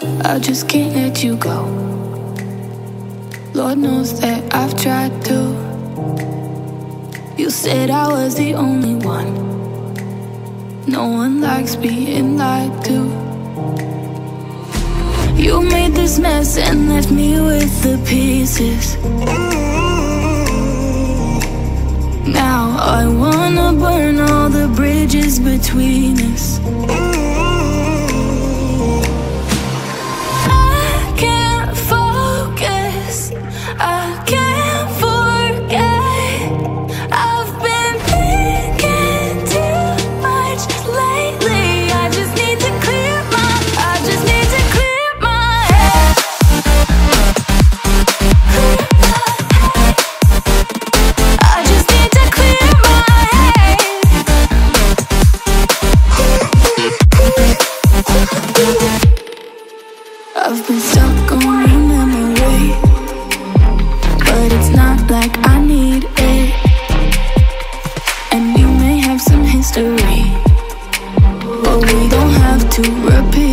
I just can't let you go. Lord knows that I've tried to. You said I was the only one. No one likes being lied to. You made this mess and left me with the pieces. Now I wanna burn all the bridges between us. I can't focus, I can't forget. I've been thinking too much lately. I just need to clear my head. I just need to clear my head. I've been stuck on your memory, but it's not like I need it. And you may have some history, but we don't have to repeat.